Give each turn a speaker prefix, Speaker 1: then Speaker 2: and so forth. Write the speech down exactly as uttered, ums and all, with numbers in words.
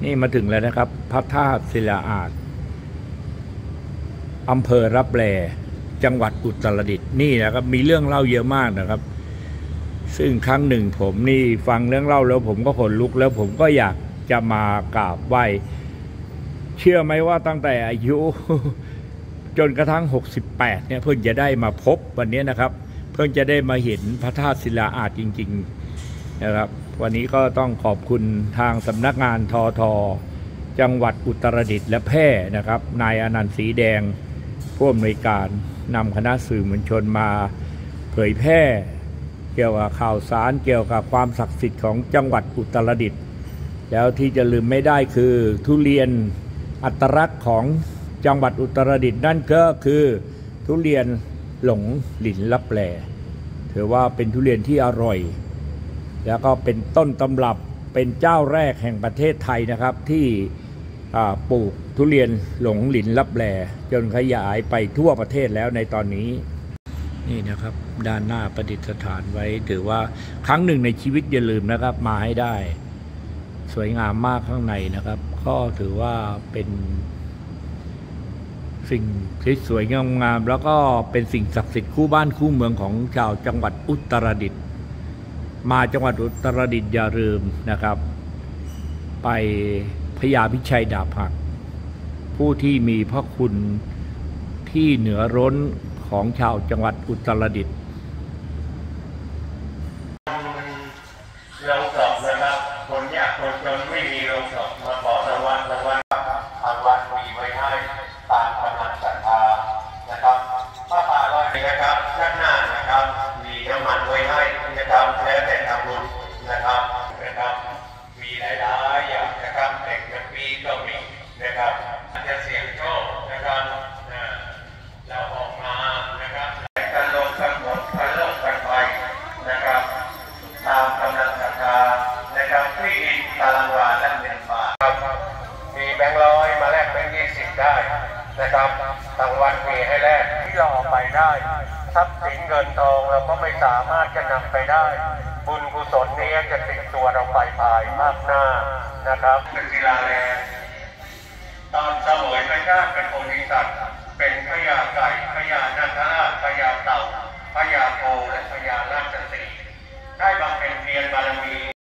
Speaker 1: นี่มาถึงแล้วนะครับพระธาตุศิลาอาจอำเภอรับแลจังหวัดอุตรดิตถ์นี่นะครับมีเรื่องเล่าเยอะมากนะครับซึ่งครั้งหนึ่งผมนี่ฟังเรื่องเล่าแล้วผมก็ขนลุกแล้วผมก็อยากจะมากราบไหว้เชื่อไหมว่าตั้งแต่อายุจนกระทั่งหกสิบแปดเนี่ยเพิ่งจะได้มาพบวันนี้นะครับเพิ่งจะได้มาเห็นพระธาตุศิลาอาจจริงๆนะครับวันนี้ก็ต้องขอบคุณทางสำนักงานททจังหวัดอุตรดิตถ์และแพร่นะครับนายอนันต์ศรีแดงผู้อำนวยการนำคณะสื่อมวลชนมาเผยแพร่เกี่ยวกับข่าวสารเกี่ยวกับความศักดิ์สิทธิ์ของจังหวัดอุตรดิตถ์แล้วที่จะลืมไม่ได้คือทุเรียนอัตลักษณ์ของจังหวัดอุตรดิตถ์นั่นก็คือทุเรียนหลงหลินลับแลถือว่าเป็นทุเรียนที่อร่อยแล้วก็เป็นต้นตำรับเป็นเจ้าแรกแห่งประเทศไทยนะครับที่ปลูกทุเรียนหลงหลินลับแลจนขยายไปทั่วประเทศแล้วในตอนนี้นี่นะครับด้านหน้าประดิษฐานไว้ถือว่าครั้งหนึ่งในชีวิตอย่าลืมนะครับมาให้ได้สวยงามมากข้างในนะครับก็ถือว่าเป็นสิ่งที่สวยงามแล้วก็เป็นสิ่งศักดิ์สิทธิ์คู่บ้านคู่เมืองของชาวจังหวัดอุตรดิตถ์มาจังหวัดอุตรดิตถ์อย่าลืมนะครับไปพญาพิชัยดาบหักผู้ที่มีพระคุณที่เหนือล้นของชาวจังหวัดอุตรดิตถ์
Speaker 2: โรงศพนะครับคนยากคนจนไม่มีโรงศพมาขอรางวัลรางวัลทางวัดมีไว้ให้ตามกำลังศรัทธานะครับพระป่าลอยนะครับด้านหน้านะครับมีน้ำมันไว้ให้นะครับแล้วแต่ทำบุญนะครับนะครับมีหลายๆอย่างนะครับเด็กนักปีก็มีนะครับจะเสี่ยงโชคนะครับเราออกมานะครับการลงทั้งหมดการลงกันไปนะครับตามกำลังศรัทธานะครับที่ตารางวาและเงินบาทครับมีแบงค์ร้อยมาแลกแบงค์ยี่สิบได้นะครับทางวัดมีให้แลกที่เราเอาไปได้ทรัพย์สินเงินทองเราก็ไม่สามารถจะนำไปได้บุญกุศลนี้จะติดตัวเราไปภายภาคหน้านะครับเป็นกีฬาแลตอนสมัยพระเจ้าเป็นโพธิสัตว์เป็นพญาไก่พญานาคราชพญาเต่าพญาโคและพญาราชสีห์ได้บำเพ็ญเพียรบารมี